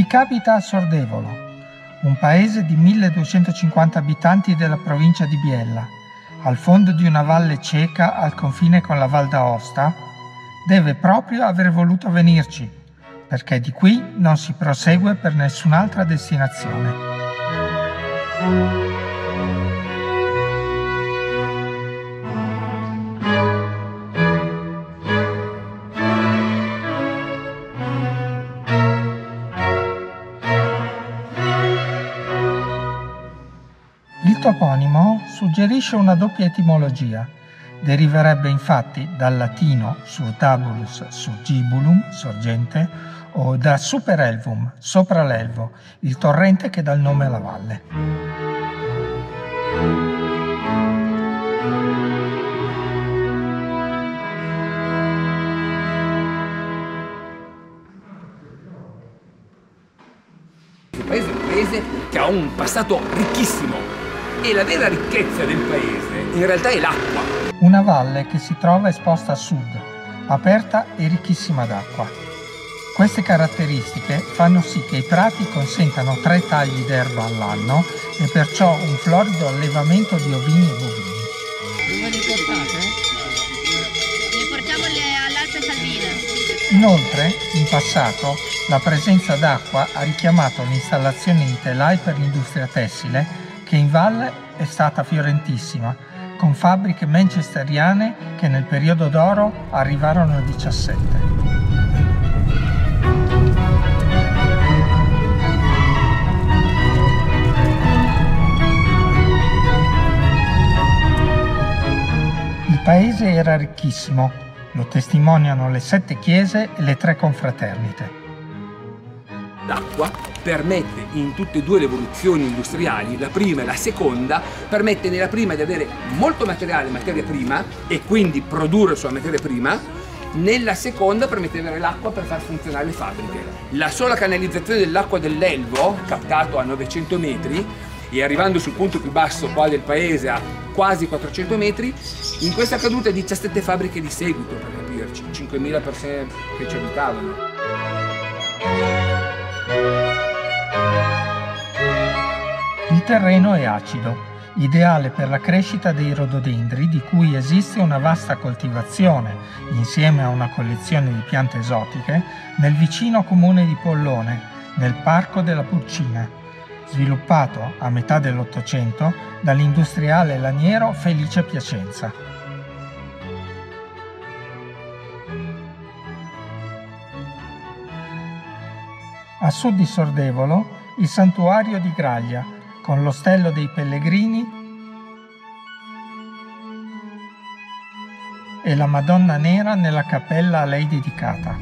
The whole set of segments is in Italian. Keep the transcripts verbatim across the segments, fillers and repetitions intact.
Chi capita a Sordevolo, un paese di milleduecentocinquanta abitanti della provincia di Biella, al fondo di una valle cieca al confine con la Val d'Aosta, deve proprio aver voluto venirci, perché di qui non si prosegue per nessun'altra destinazione. Il toponimo suggerisce una doppia etimologia. Deriverebbe infatti dal latino surtabulus surgibulum, sorgente, o da superelvum, sopra l'elvo, il torrente che dà il nome alla valle. Il paese è un paese che ha un passato ricchissimo. E la vera ricchezza del paese in realtà è l'acqua. Una valle che si trova esposta a sud, aperta e ricchissima d'acqua. Queste caratteristiche fanno sì che i prati consentano tre tagli d'erba all'anno e perciò un florido allevamento di ovini e bovini. Dove li portate? Le portiamo all'Alpe Salvine. Inoltre, in passato, la presenza d'acqua ha richiamato l'installazione di telai per l'industria tessile che in valle è stata fiorentissima, con fabbriche manchesteriane che nel periodo d'oro arrivarono a diciassette. Il paese era ricchissimo, lo testimoniano le sette chiese e le tre confraternite. L'acqua permette in tutte e due le evoluzioni industriali, la prima e la seconda, permette nella prima di avere molto materiale, materia prima, e quindi produrre sua materia prima, nella seconda permette di avere l'acqua per far funzionare le fabbriche. La sola canalizzazione dell'acqua dell'Elvo, captato a novecento metri, e arrivando sul punto più basso qua del paese a quasi quattrocento metri, in questa caduta diciassette fabbriche di seguito, per capirci, cinquemila persone che ci abitavano. Il terreno è acido, ideale per la crescita dei rododendri di cui esiste una vasta coltivazione, insieme a una collezione di piante esotiche, nel vicino comune di Pollone, nel Parco della Pulcina, sviluppato a metà dell'Ottocento dall'industriale laniero Felice Piacenza. A sud di Sordevolo, il santuario di Graglia, con l'ostello dei pellegrini e la Madonna Nera nella cappella a lei dedicata.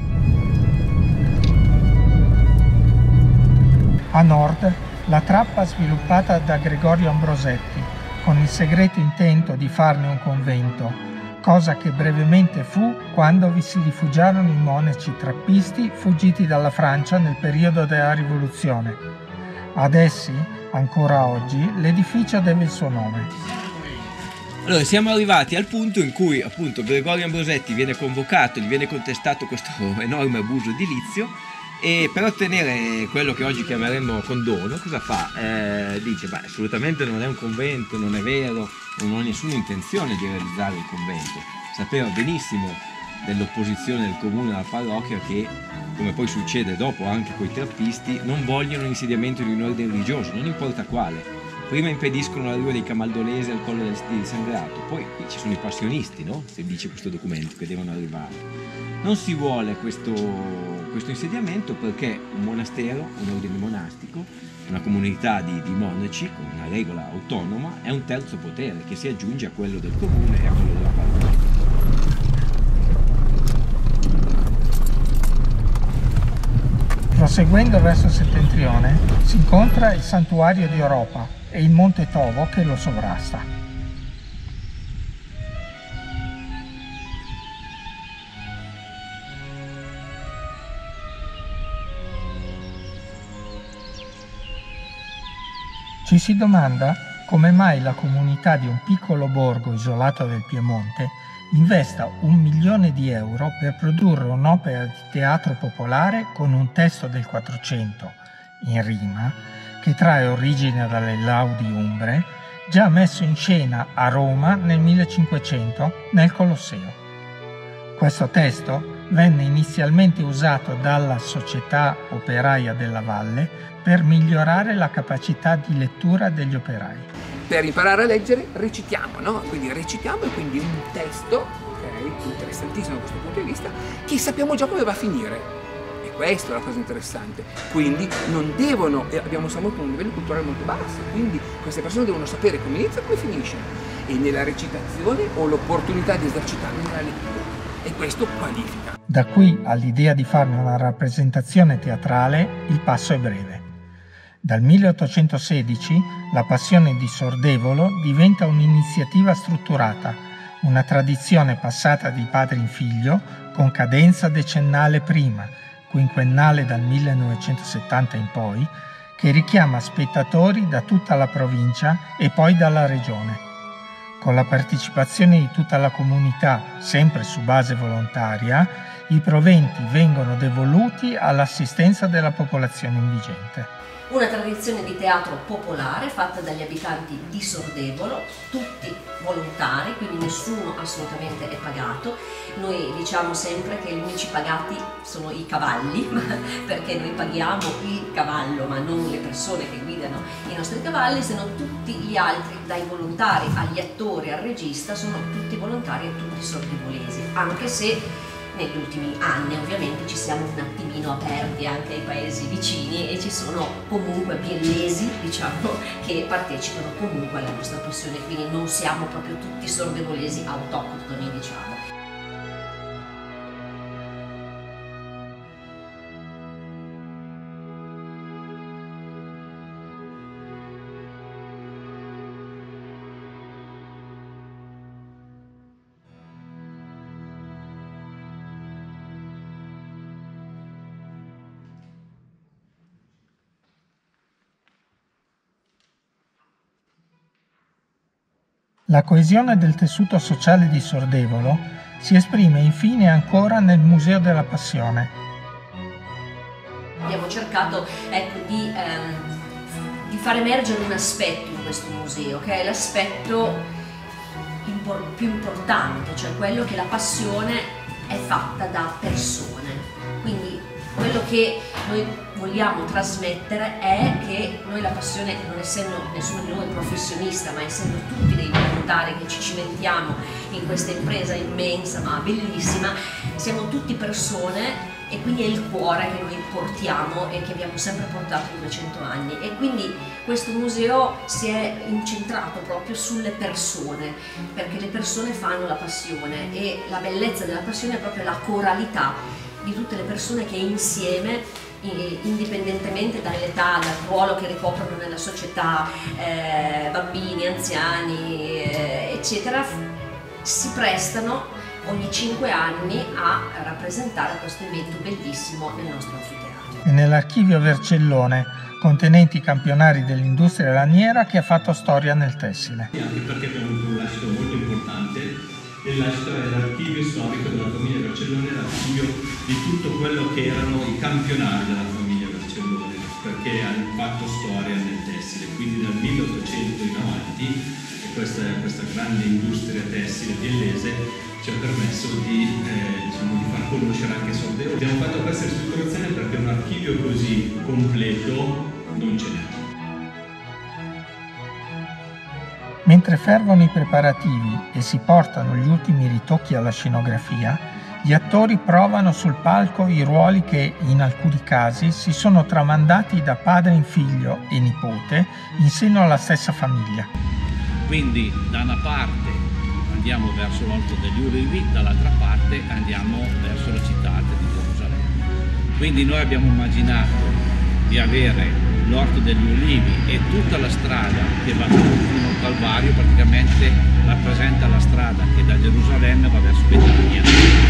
A nord, la trappa sviluppata da Gregorio Ambrosetti, con il segreto intento di farne un convento, cosa che brevemente fu quando vi si rifugiarono i monaci trappisti fuggiti dalla Francia nel periodo della Rivoluzione. Ad essi, ancora oggi, l'edificio deve il suo nome. Allora, siamo arrivati al punto in cui appunto Gregorio Ambrosetti viene convocato, gli viene contestato questo enorme abuso edilizio, e per ottenere quello che oggi chiameremmo condono, cosa fa? Eh, dice, beh, assolutamente non è un convento, non è vero, non ho nessuna intenzione di realizzare il convento. Sapeva benissimo dell'opposizione del comune alla parrocchia che, come poi succede dopo anche con i trappisti, non vogliono l'insediamento di un ordine religioso, non importa quale. Prima impediscono l'arrivo dei camaldolesi al Colle del Sangrato, poi qui ci sono i passionisti, no? Se dice questo documento, che devono arrivare. Non si vuole questo, questo insediamento perché un monastero, un ordine monastico, una comunità di, di monaci con una regola autonoma è un terzo potere che si aggiunge a quello del comune e a quello della parrocchia. Proseguendo verso settentrione si incontra il santuario di Oropa e il monte Tovo che lo sovrasta. Ci si domanda come mai la comunità di un piccolo borgo isolato del Piemonte investa un milione di euro per produrre un'opera di teatro popolare con un testo del Quattrocento, in rima, che trae origine dalle laudi umbre, già messo in scena a Roma nel millecinquecento nel Colosseo. Questo testo venne inizialmente usato dalla Società Operaia della Valle per migliorare la capacità di lettura degli operai. Per imparare a leggere recitiamo, no? Quindi recitiamo e quindi un testo, ok, interessantissimo da questo punto di vista, che sappiamo già come va a finire. E questa è la cosa interessante. Quindi non devono, e abbiamo siamo a un livello culturale molto basso, quindi queste persone devono sapere come inizia e come finisce. E nella recitazione ho l'opportunità di esercitarmi nella lettura. E questo qualifica. Da qui all'idea di farne una rappresentazione teatrale, il passo è breve. Dal milleottocentosedici la Passione di Sordevolo diventa un'iniziativa strutturata, una tradizione passata di padre in figlio con cadenza decennale prima, quinquennale dal millenovecentosettanta in poi, che richiama spettatori da tutta la provincia e poi dalla regione. Con la partecipazione di tutta la comunità, sempre su base volontaria, i proventi vengono devoluti all'assistenza della popolazione indigente. Una tradizione di teatro popolare fatta dagli abitanti di Sordevolo, tutti volontari, quindi nessuno assolutamente è pagato. Noi diciamo sempre che gli unici pagati sono i cavalli, perché noi paghiamo il cavallo ma non le persone che guidano i nostri cavalli, se no tutti gli altri, dai volontari agli attori al regista, sono tutti volontari e tutti sordevolesi, anche se negli ultimi anni ovviamente ci siamo un attimino aperti anche ai paesi vicini e ci sono comunque biellesi, diciamo, che partecipano comunque alla nostra passione, quindi non siamo proprio tutti sordevolesi autoctoni, diciamo. La coesione del tessuto sociale di Sordevolo si esprime infine ancora nel Museo della Passione. Abbiamo cercato ecco, di, ehm, di far emergere un aspetto in questo museo, che è l'aspetto impor- più importante, cioè quello che la passione è fatta da persone. Quindi quello che noi vogliamo trasmettere è che noi la passione, non essendo nessuno di noi professionista, ma essendo tutti dei volontari che ci cimentiamo in questa impresa immensa ma bellissima, siamo tutti persone e quindi è il cuore che noi portiamo e che abbiamo sempre portato in duecento anni, e quindi questo museo si è incentrato proprio sulle persone, perché le persone fanno la passione e la bellezza della passione è proprio la coralità di tutte le persone che insieme, indipendentemente dall'età, dal ruolo che ricoprono nella società, eh, bambini, anziani, eh, eccetera, si prestano ogni cinque anni a rappresentare questo evento bellissimo nel nostro anfiteatro. E nell'archivio Vercellone, contenenti i campionari dell'industria laniera che ha fatto storia nel tessile. Anche perché abbiamo avuto un lascito molto importante. Il lascito è l'archivio storico della famiglia Vercellone, l'archivio di tutto quello che erano i campionari della famiglia Vercellone, perché hanno fatto storia nel tessile, quindi dal milleottocento in avanti questa, questa grande industria tessile biellese ci ha permesso di, eh, diciamo, di far conoscere anche Sordevolo. Abbiamo fatto questa ristrutturazione perché un archivio così completo non ce n'è. Mentre fervono i preparativi e si portano gli ultimi ritocchi alla scenografia, gli attori provano sul palco i ruoli che, in alcuni casi, si sono tramandati da padre in figlio e nipote in seno alla stessa famiglia. Quindi da una parte andiamo verso l'Orto degli Ulivi, dall'altra parte andiamo verso la città alta di Gerusalemme. Quindi noi abbiamo immaginato di avere l'Orto degli Ulivi e tutta la strada che va fino al Calvario praticamente rappresenta la strada che da Gerusalemme va verso Betania.